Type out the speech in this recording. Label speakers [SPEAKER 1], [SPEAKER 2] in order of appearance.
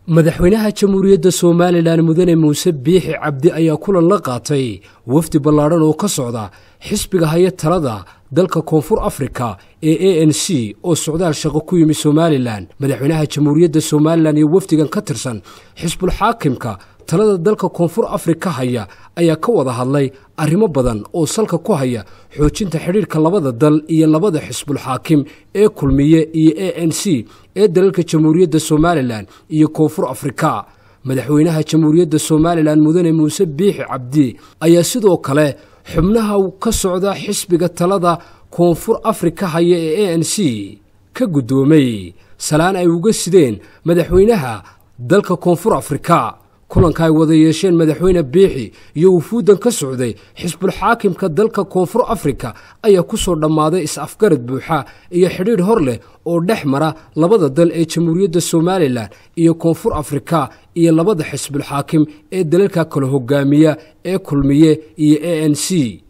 [SPEAKER 1] madaxweynaha jamhuuriyadda Soomaaliland mudane Muuse Biixi Cabdi ayaa kulan la qaatay wafdi ballaaran oo ka socda xisbiga haya talada dalka Koonfur Afrika ee ANC oo socdaal shaqo ku yimi Soomaaliland. madaxweynaha jamhuuriyadda Soomaaliland iyo wafdigan ka tirsan xisbul xaakimka talada dalka Koonfur Afrika haya ayaa ka wada hadlay arrimo badan oo salka ku haya xoojinta xiriirka labada dal iyo labada xisbul xaakim ee kulmiye iyo ANC ee dalalka jamhuuriyadda Soomaaliland iyo Koonfur Afrika. madaxweynaha jamhuuriyadda Soomaaliland mudane Muuse Biixi Cabdi ayaa sidoo kale xubnaha ka socda xisbiga talada Koonfur Afrika haya ee ANC ka gudoomay salaan ay uga sideen madaxweynaha dalka Koonfur Afrika. kulanka ay wada yeesheen madaxweyne Biixi iyo wufuudan ka socday xisbul xaakimka dalka Koonfur Afrika ayaa ku soo dhamaaday is-afgarad buuxa iyo xiriir hor leh oo dhex mara labada dal ee jamhuuriyadda Soomaaliland iyo Koonfur Afrika iyo labada xisbul xaakim ee dalalka kala hogaamiya ee kulmiye iyo ANC.